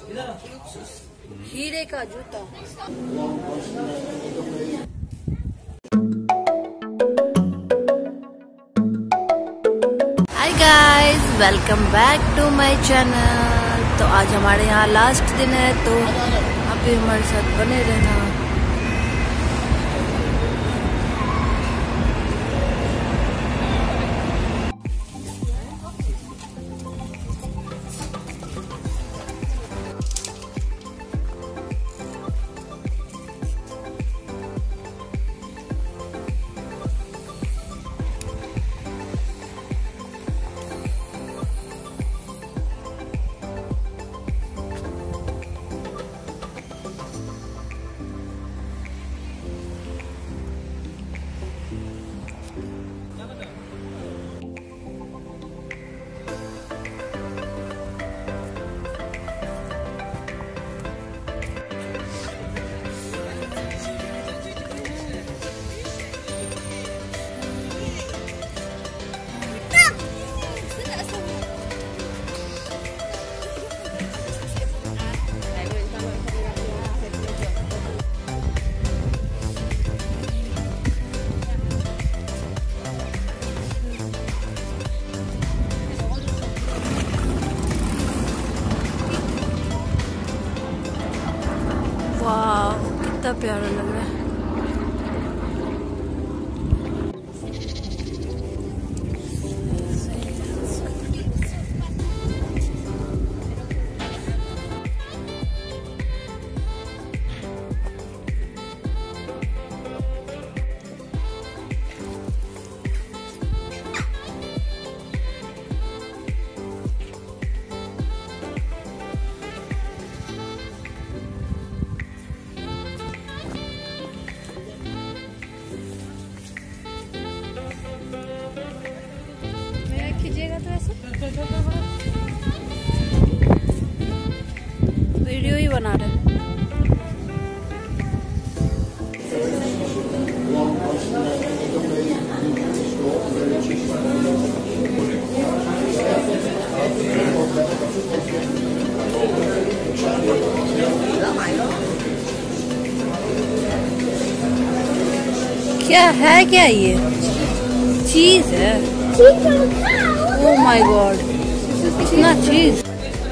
हीरे का जूता। Hi guys, welcome back to my channel. तो आज हमारे यहाँ लास्ट दिन है, तो अभी हमारे साथ बने रहना। वाह, कितना प्यारा लग रहा है। खींचेगा तो ऐसे वीडियो ही बना रहे। क्या है, क्या ये चीज है? Oh my God, इतना चीज।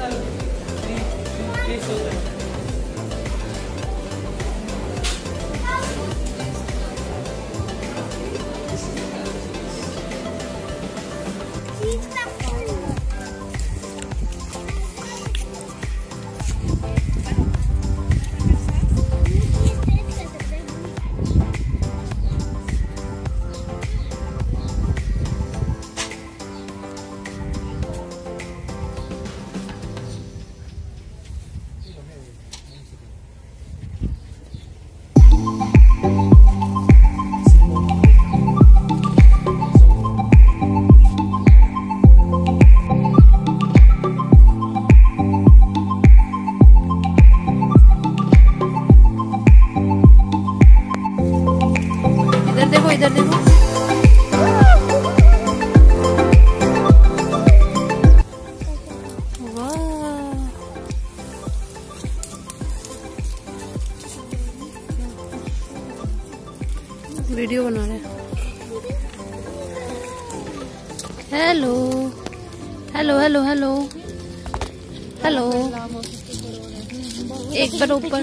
इधर देखो। वीडियो बना रहे हैं। Hello hello hello hello hello, एक बार ऊपर।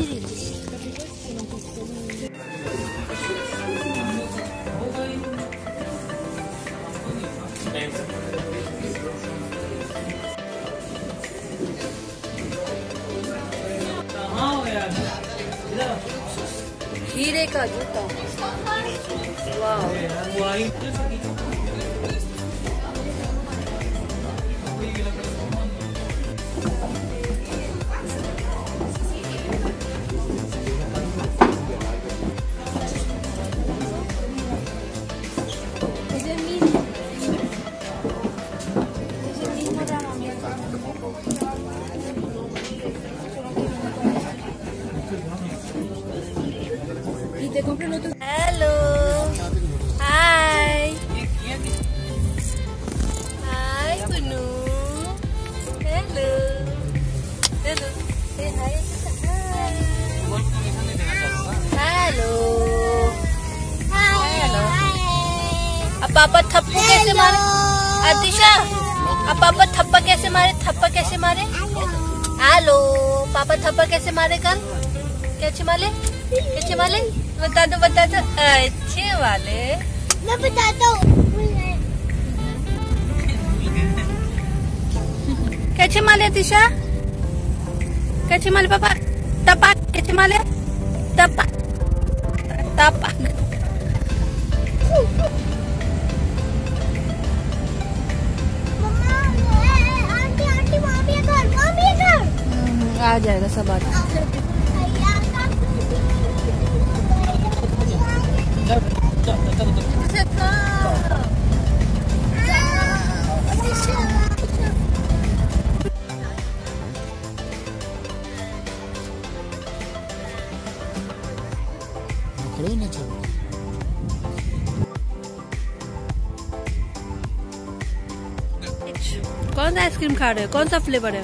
हीरे का जूता। वाह, हेलो, हाय हाय कुनू, हेलो हेलो। Hello hello. अब पापा थप्पड़ कैसे मारे? अतिशा अब पापा थप्पड़ कैसे मारे? थप्पड़ कैसे मारे? हेलो पापा थप्पड़ कैसे मारे? कल कैसे मारे? कैसे मारे? बता दो अच्छे वाले। मैं बताता हूँ। कैसे मारे अतिशा? कैसे मारे पापा? टपा कैसे मारे? टपा टपा। आ जाएगा सब आ जाएगा। कौन सा आइसक्रीम खा रहे हो? कौन सा फ्लेवर है?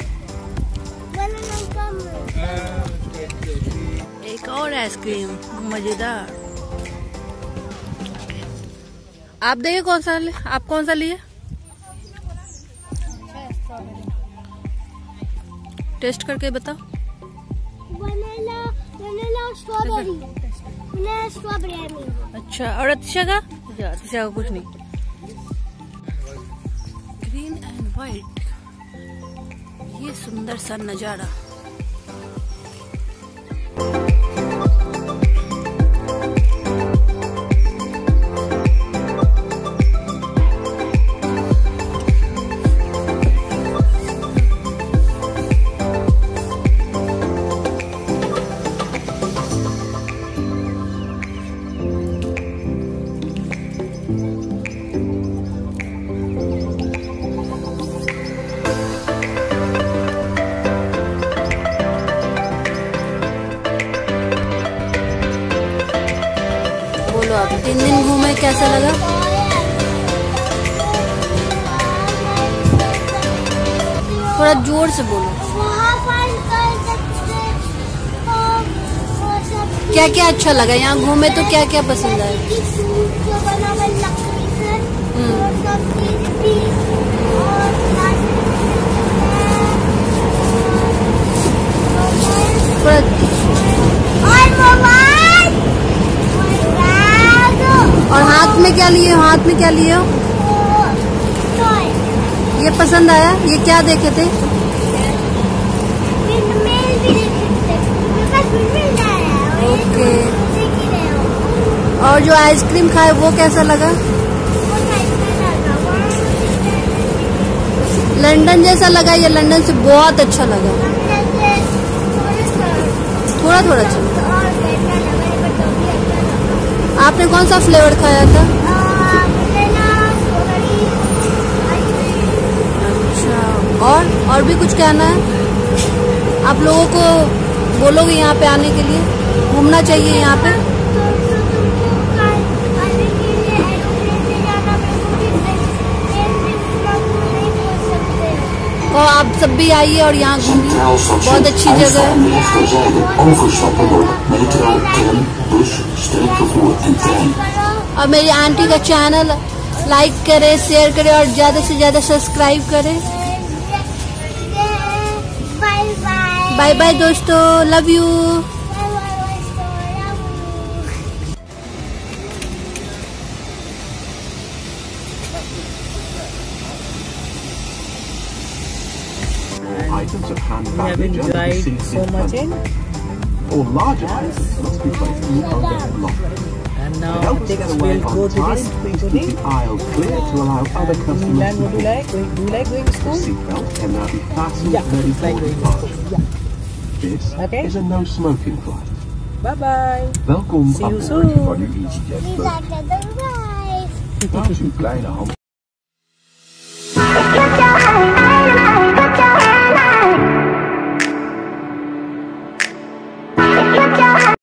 एक और आइसक्रीम मजेदार। आप देखिए कौन सा ले? आप कौन सा लिए? टेस्ट करके बताओ। Vanilla strawberry. अच्छा और अतिशा का? अतिशा का कुछ नहीं। ग्रीन एंड व्हाइट, ये सुंदर सा नजारा। बोलो आप 3 दिन घूमे कैसा लगा? थोड़ा जोर से बोलो। क्या क्या अच्छा लगा यहाँ घूमे? तो क्या क्या पसंद आया? और हाथ में क्या लिए? हाथ में क्या लिए हो? ये पसंद आया? ये क्या देखे थे? ओके। और जो आइसक्रीम खाए वो कैसा लगा? लंदन जैसा लगा या लंदन से बहुत अच्छा लगा? थोड़ा थोड़ा अच्छा। आपने कौन सा फ्लेवर खाया था? अच्छा और भी कुछ कहना है? आप लोगों को बोलोगे यहाँ पे आने के लिए? घूमना चाहिए यहाँ पे? और आप सब भी आइए और यहाँ घूमिए, बहुत अच्छी जगह है। और मेरी आंटी का चैनल लाइक करें, शेयर करें और ज्यादा से ज्यादा सब्सक्राइब करें। बाय बाय दोस्तों, love you. Items of hand baggage under the so much in. All larger items must be placed in the overhead locker. And To now help us get away we'll go on to time, this please today. keep the aisles clear to allow other customers Milan, to what do you like? Do you like going to The school? seatbelt can now be fastened Yeah, ready it's like for going to departure. school. Yeah. This Okay. is a no smoking flight. Bye bye. Welkom See you aboard soon. van uw EasyJet. Naast uw kleine hand.